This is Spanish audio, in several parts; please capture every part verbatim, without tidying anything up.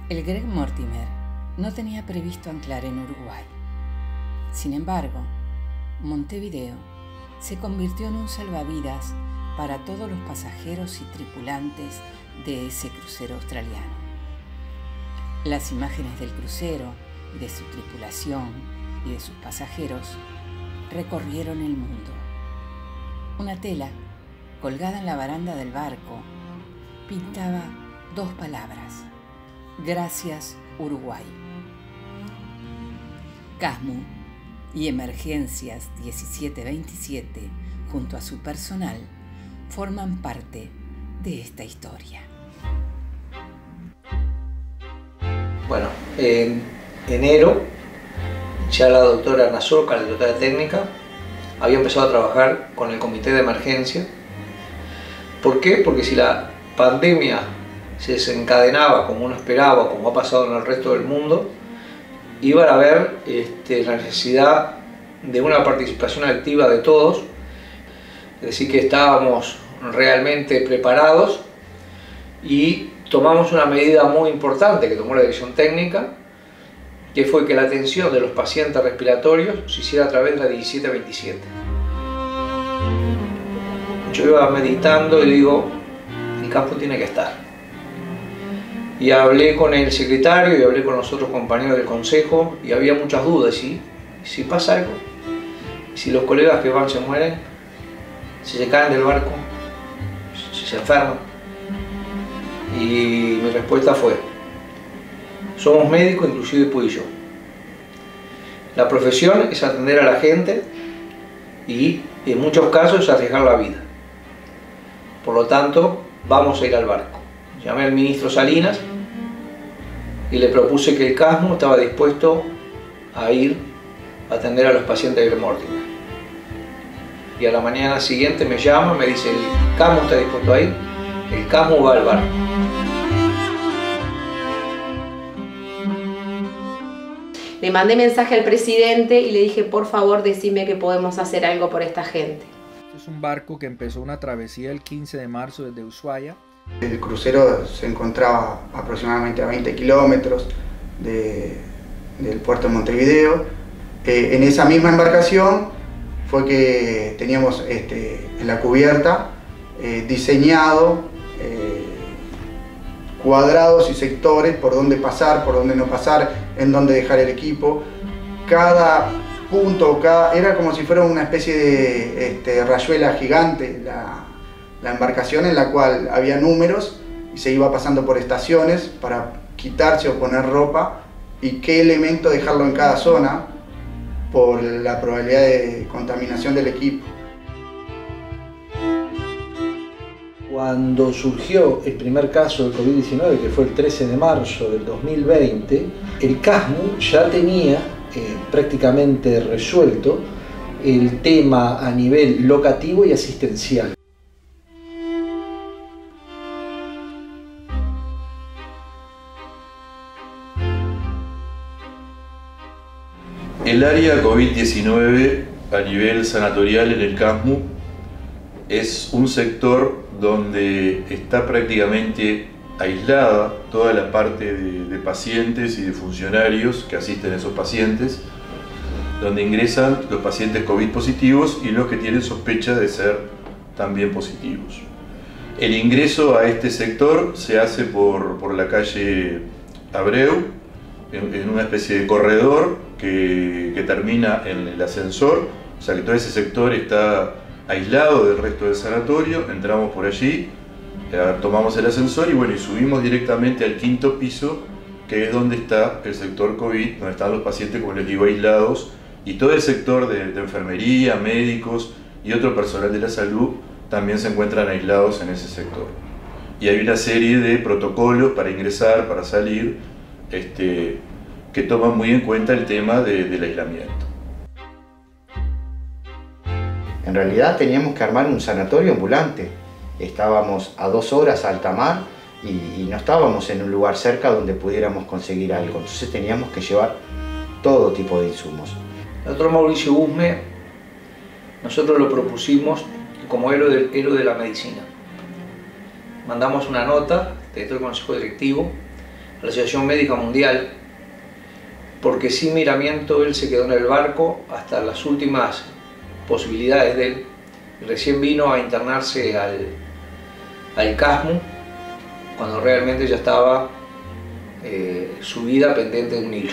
El Greg Mortimer no tenía previsto anclar en Uruguay. Sin embargo, Montevideo se convirtió en un salvavidas para todos los pasajeros y tripulantes de ese crucero australiano. Las imágenes del crucero, de su tripulación y de sus pasajeros recorrieron el mundo. Una tela colgada en la baranda del barco pintaba dos palabras: Gracias, Uruguay. CASMU y Emergencias diecisiete veintisiete, junto a su personal, forman parte de esta historia. Bueno, en enero ya la doctora Nazoca, la directora técnica, había empezado a trabajar con el comité de emergencia. ¿Por qué? Porque si la pandemia se desencadenaba como uno esperaba, como ha pasado en el resto del mundo, iban a haber este, la necesidad de una participación activa de todos, es decir, que estábamos realmente preparados y tomamos una medida muy importante que tomó la dirección técnica, que fue que la atención de los pacientes respiratorios se hiciera a través de la diecisiete veintisiete. Yo iba meditando y digo, el campo tiene que estar. Y hablé con el secretario y hablé con los otros compañeros del consejo y había muchas dudas. ¿Sí? Si pasa algo, si los colegas que van se mueren, si se caen del barco, si se enferman. Y mi respuesta fue, somos médicos, inclusive Puy y yo. La profesión es atender a la gente y en muchos casos arriesgar la vida. Por lo tanto, vamos a ir al barco. Llamé al ministro Salinas y le propuse que el CASMU estaba dispuesto a ir a atender a los pacientes de Mortimer. Y a la mañana siguiente me llama, me dice, el CASMU está dispuesto a ir, el CASMU va al barco. Le mandé mensaje al presidente y le dije, por favor, decime que podemos hacer algo por esta gente. Es un barco que empezó una travesía el quince de marzo desde Ushuaia. El crucero se encontraba aproximadamente a veinte kilómetros de, del puerto de Montevideo. Eh, en esa misma embarcación fue que teníamos este, en la cubierta eh, diseñado eh, cuadrados y sectores por dónde pasar, por dónde no pasar, en dónde dejar el equipo. Cada punto, cada, era como si fuera una especie de este, rayuela gigante la, la embarcación, en la cual había números y se iba pasando por estaciones para quitarse o poner ropa y qué elemento dejarlo en cada zona por la probabilidad de contaminación del equipo. Cuando surgió el primer caso del COVID diecinueve, que fue el trece de marzo del dos mil veinte, el CASMU ya tenía eh, prácticamente resuelto el tema a nivel locativo y asistencial. El área COVID diecinueve a nivel sanatorial en el CASMU es un sector donde está prácticamente aislada toda la parte de, de pacientes y de funcionarios que asisten a esos pacientes, donde ingresan los pacientes COVID positivos y los que tienen sospecha de ser también positivos. El ingreso a este sector se hace por, por la calle Abreu, en, en una especie de corredor que, que termina en el ascensor, o sea que todo ese sector está aislado del resto del sanatorio. Entramos por allí, eh, tomamos el ascensor y bueno, y subimos directamente al quinto piso, que es donde está el sector COVID, donde están los pacientes, como les digo, aislados, y todo el sector de, de enfermería, médicos y otro personal de la salud también se encuentran aislados en ese sector. Y hay una serie de protocolos para ingresar, para salir, este, que toman muy en cuenta el tema de, del aislamiento. En realidad teníamos que armar un sanatorio ambulante. Estábamos a dos horas a alta mar y, y no estábamos en un lugar cerca donde pudiéramos conseguir algo. Entonces teníamos que llevar todo tipo de insumos. El doctor Mauricio Usme, nosotros lo propusimos como héroe del, héroe de la medicina. Mandamos una nota de todo el consejo directivo a la Asociación Médica Mundial, porque sin miramiento él se quedó en el barco hasta las últimas posibilidades de él. Recién vino a internarse al, al CASMU, cuando realmente ya estaba eh, su vida pendiente de un hilo.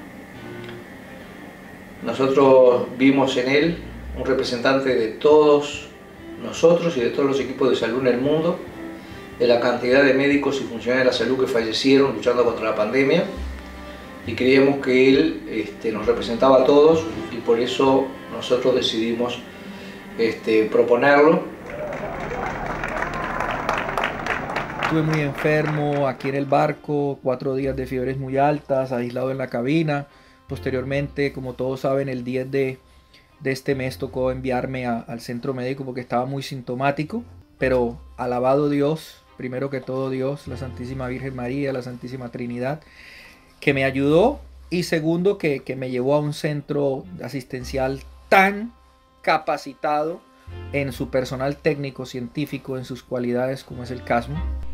Nosotros vimos en él un representante de todos nosotros y de todos los equipos de salud en el mundo, de la cantidad de médicos y funcionarios de la salud que fallecieron luchando contra la pandemia, y creíamos que él este, nos representaba a todos, y por eso nosotros decidimos este, proponerlo. Estuve muy enfermo aquí en el barco, cuatro días de fiebres muy altas, aislado en la cabina. Posteriormente, como todos saben, el diez de, de este mes tocó enviarme a, al centro médico porque estaba muy sintomático, pero alabado Dios, primero que todo Dios, la Santísima Virgen María, la Santísima Trinidad, que me ayudó, y segundo que, que me llevó a un centro asistencial tan capacitado en su personal técnico, científico, en sus cualidades como es el CASMU.